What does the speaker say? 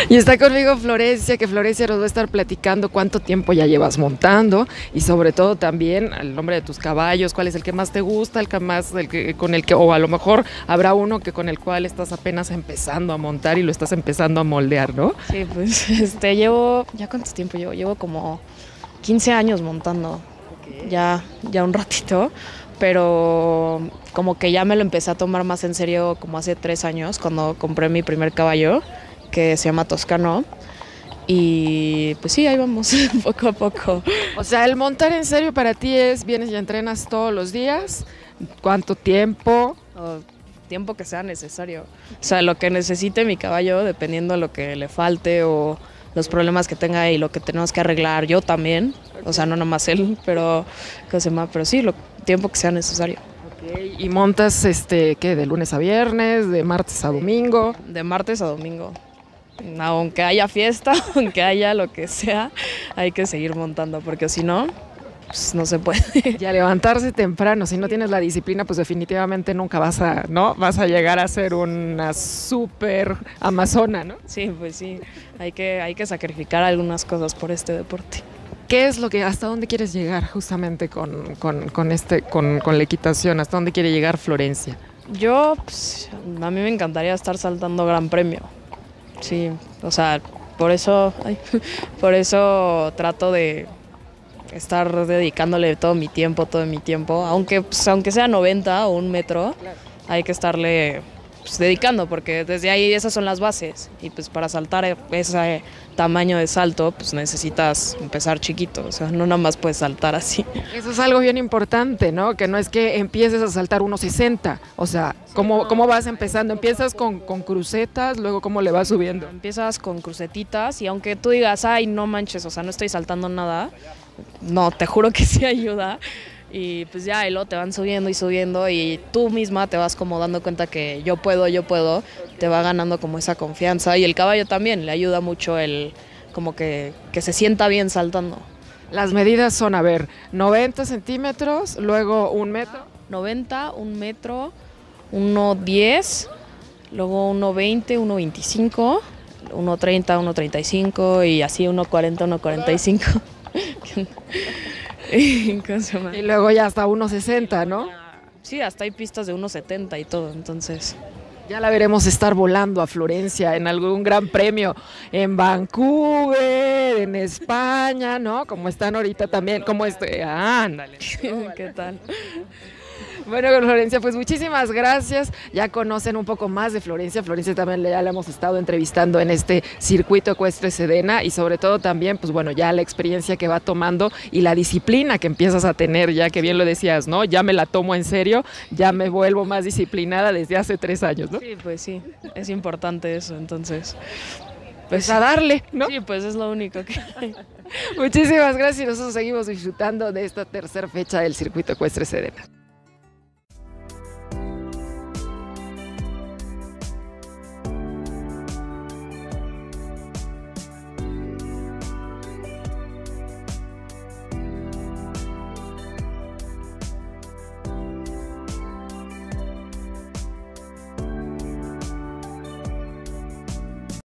Y está conmigo Florencia, que Florencia nos va a estar platicando cuánto tiempo ya llevas montando y sobre todo también el nombre de tus caballos, cuál es el que más te gusta, el que más, con el que, o a lo mejor habrá uno que con el cual estás apenas empezando a montar y lo estás empezando a moldear, ¿no? Sí, pues llevo, ¿ya cuánto tiempo llevo? Llevo como 15 años montando, okay. ya un ratito, pero como que ya me lo empecé a tomar más en serio como hace 3 años cuando compré mi primer caballo, que se llama Toscano, y pues sí, ahí vamos, poco a poco. O sea, el montar en serio para ti es, vienes y entrenas todos los días, ¿cuánto tiempo? Tiempo que sea necesario, o sea, lo que necesite mi caballo, dependiendo de lo que le falte o los problemas que tenga y lo que tenemos que arreglar yo también, okay. O sea, no nomás él, pero sí, tiempo que sea necesario. Okay. ¿Y montas qué, de lunes a viernes, de martes a domingo? De martes a domingo. Aunque haya fiesta, aunque haya lo que sea, hay que seguir montando, porque si no, pues no se puede. Y a levantarse temprano, si no tienes la disciplina, pues definitivamente nunca vas a llegar a ser una súper amazona, ¿no? Sí, pues sí, hay que sacrificar algunas cosas por este deporte. ¿Qué es hasta dónde quieres llegar justamente con la equitación? ¿Hasta dónde quiere llegar Florencia? Yo, pues, a mí me encantaría estar saltando Gran Premio. Sí, o sea, por eso trato de estar dedicándole todo mi tiempo, aunque sea 90 o 1 metro, claro. Hay que estarle dedicando, porque desde ahí esas son las bases, y pues para saltar ese tamaño de salto, pues necesitas empezar chiquito, o sea, no nada más puedes saltar así. Eso es algo bien importante, ¿no? Que no es que empieces a saltar 1.60, o sea, ¿cómo vas empezando? ¿Empiezas con crucetas, luego cómo le vas subiendo? Empiezas con crucetitas, y aunque tú digas, ay, no manches, o sea, no estoy saltando nada, no, te juro que sí ayuda. Y pues ya, y luego te van subiendo y subiendo, y tú misma te vas como dando cuenta que yo puedo, te va ganando como esa confianza, y el caballo también le ayuda mucho como que se sienta bien saltando. Las medidas son, 90 centímetros, luego 1 metro. 90, 1 metro, 1.10, luego 1.20, 1.25, 1.30, 1.35 y así 1.40, 1.45. Y luego ya hasta 1.60, ¿no? Sí, hasta hay pistas de 1.70 y todo, entonces. Ya la veremos estar volando a Florencia en algún gran premio en Vancouver, en España, ¿no? Como están ahorita también, ándale. ¿Qué tal? Bueno, Florencia, pues muchísimas gracias. Ya conocen un poco más de Florencia. Florencia también ya la hemos estado entrevistando en este circuito ecuestre Sedena, y sobre todo también, pues bueno, ya la experiencia que va tomando y la disciplina que empiezas a tener, ya que bien lo decías, ¿no? Ya me la tomo en serio, ya me vuelvo más disciplinada desde hace 3 años, ¿no? Sí, pues sí, es importante eso, entonces. Pues a darle, ¿no? Sí, pues es lo único que hay. Muchísimas gracias, y nosotros seguimos disfrutando de esta tercera fecha del circuito ecuestre Sedena.